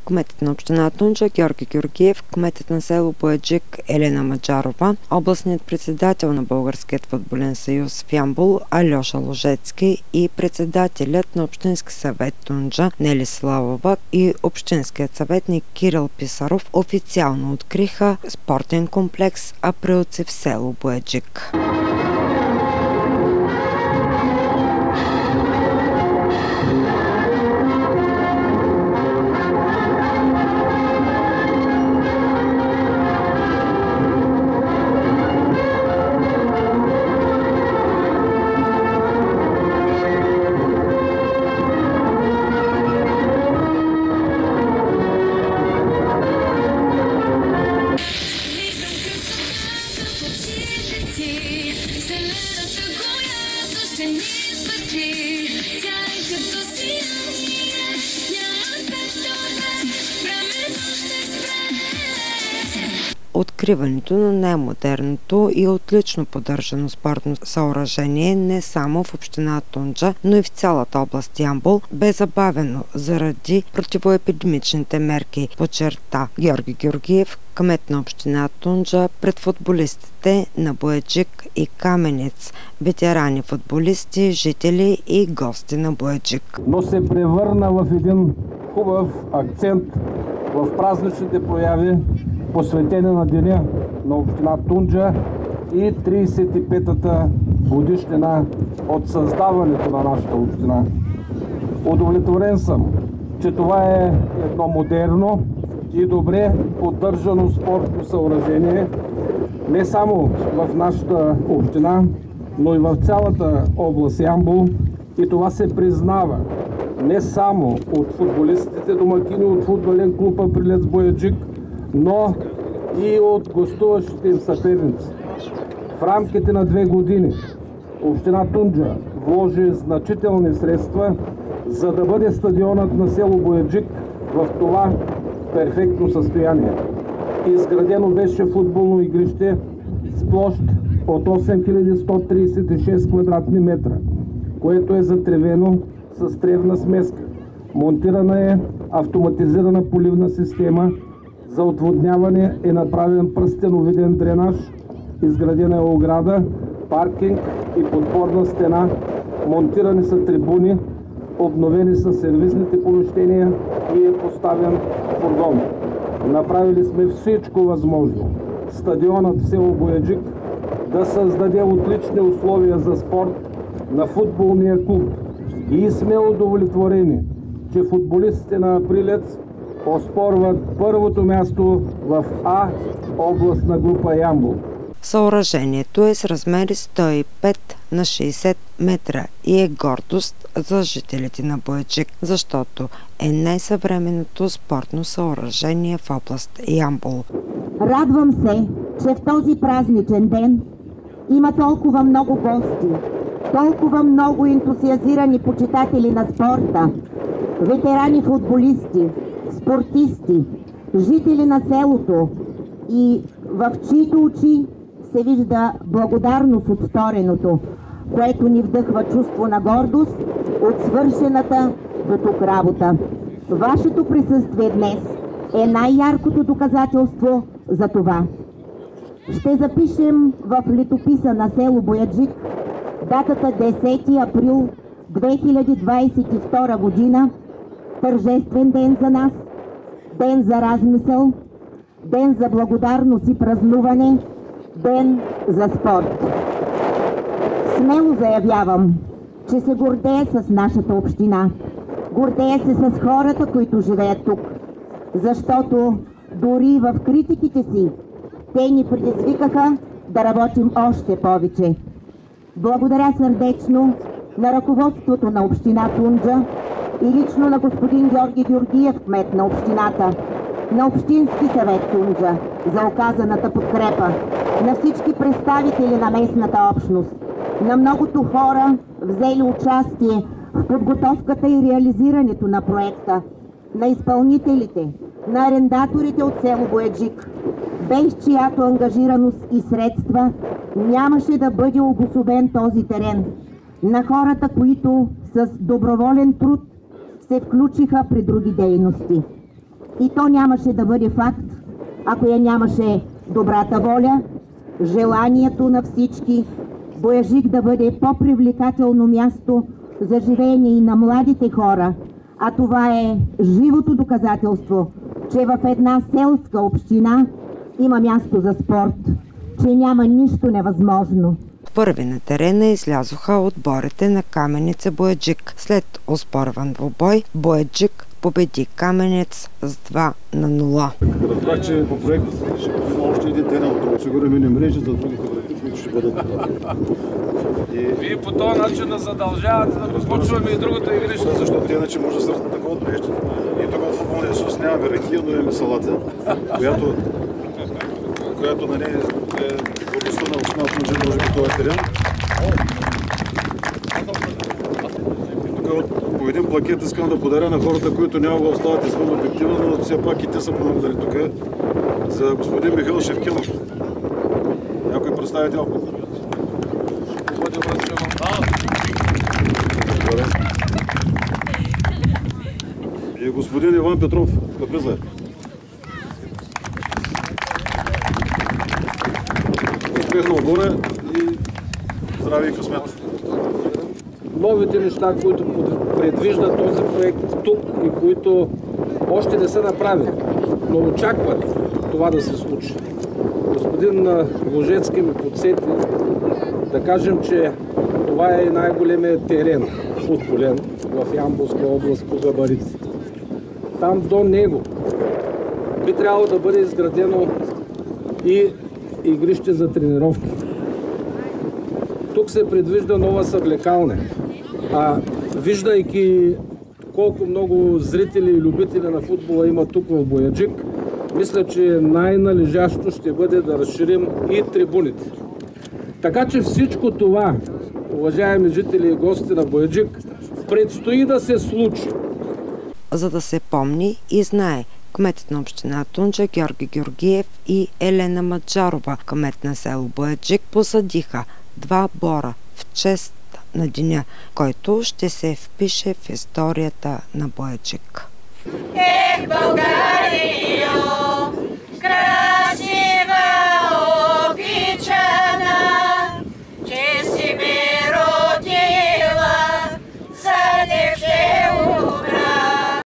кметът на община Тунджа Георги Георгиев, кметът на село Бояджик Елена Маджарова, областният председател на Българският футболен съюз в Ямбол Алеша Ложецки и председателят на Общински съвет Тунджа Нели Славова и Общинският съветник Кирил Писаров официално откриха спортен комплекс Априлци в село Бояджик. Откриването на най-модерното и отлично поддържано спортно съоръжение не само в община Тунджа, но и в цялата област Ямбол бе забавено заради противоепидемичните мерки, подчерта Георги Георгиев, кмет на община Тунджа, пред футболистите на Бояджик и Каменец, ветерани футболисти, жители и гости на Бояджик. Но се превърна в един хубав акцент в празничните прояви, посветени на деня на община Тунджа и 35-та годишнина от създаването на нашата община. Удовлетворен съм, че това е едно модерно и добре поддържано спортно съоръжение не само в нашата община, но и в цялата област Ямбол, и това се признава не само от футболистите домакини от футболен клуб Априлец Бояджик, но и от гостуващите им съперници. В рамките на 2 години община Тунджа вложи значителни средства, за да бъде стадионът на село Бояджик в това перфектно състояние. Изградено беше футболно игрище с площ от 8136 квадратни метра, което е затревено с тревна смеска. Монтирана е автоматизирана поливна система, за отводняване е направен пръстеновиден дренаж, изградена е ограда, паркинг и подпорна стена, монтирани са трибуни, обновени са сервизните помещения и е поставен фургон. Направили сме всичко възможно стадионът в село Бояджик да създаде отлични условия за спорт на футболния клуб и сме удовлетворени, че футболистите на Априлец оспорват първото място в А областна група Ямбол. Съоръжението е с размери 105 на 60 метра и е гордост за жителите на Бояджик, защото е най-съвременното спортно съоръжение в област Ямбол. Радвам се, че в този празничен ден има толкова много гости, толкова много ентусиазирани почитатели на спорта, ветерани футболисти, спортисти, жители на селото, и в чиито очи се вижда благодарност от стореното, което ни вдъхва чувство на гордост от свършената до тук работа. Вашето присъствие днес е най-яркото доказателство за това. Ще запишем в летописа на село Бояджик датата 10 април 2022 година, тържествен ден за нас, ден за размисъл, ден за благодарност и празнуване, ден за спорт. Смело заявявам, че се гордея с нашата община. Гордея се с хората, които живеят тук, защото дори в критиките си те ни предизвикаха да работим още повече. Благодаря сърдечно на ръководството на община Тунджа и лично на господин Георги Георгиев, кмет на общината, на Общински съвет Тунджа за оказаната подкрепа, на всички представители на местната общност, на многото хора, взели участие в подготовката и реализирането на проекта, на изпълнителите, на арендаторите от село Бояджик, без чиято ангажираност и средства нямаше да бъде обособен този терен, на хората, които с доброволен труд се включиха при други дейности. И то нямаше да бъде факт, ако я нямаше добрата воля, желанието на всички Бояджик да бъде по-привлекателно място за живеене и на младите хора. А това е живото доказателство, че в една селска община има място за спорт, че няма нищо невъзможно. Първи на терена излязоха отборите на Каменица Бояджик. След оспорван двубой, Бояджик победи Каменец с 2-0. Разбрах, че по проект има още един терен, да осигурим мрежи за другите врати, които ще бъдат Вие по този начин задължавате да почваме и другото игрище. Защото иначе може да сръснат такова отбреще. И тук в футболния съюз нямаме ракия, но имаме салата, която на нея е областта на община Тунджа, може би това е терен. И тук по един плакет искам да подаря на хората, които няма да остават извън обектива, но все пак и те са помогнали тук, за господин Михаил Шевкенов. Някой представител? И господин Иван Петров, да влиза. Успех на отбора и здраве и късмет. Новите неща, които предвижда този проект тук и които още не са направени, но очакват това да се случи. Господин Ложецки ме подсети да кажем, че това е най-големият терен футболен в Ямболска област по габарит. Там до него би трябвало да бъде изградено и игрище за тренировки. Тук се предвижда нова съблекалня, а виждайки колко много зрители и любители на футбола има тук в Бояджик, мисля, че най-належащо ще бъде да разширим и трибуните. Така че всичко това, уважаеми жители и гости на Бояджик, предстои да се случи. За да се помни и знае, кметът на община Тунджа Георги Георгиев и Елена Маджарова, кмет на село Бояджик, посадиха 2 бора в чест на деня, който ще се впише в историята на Бояджик. България!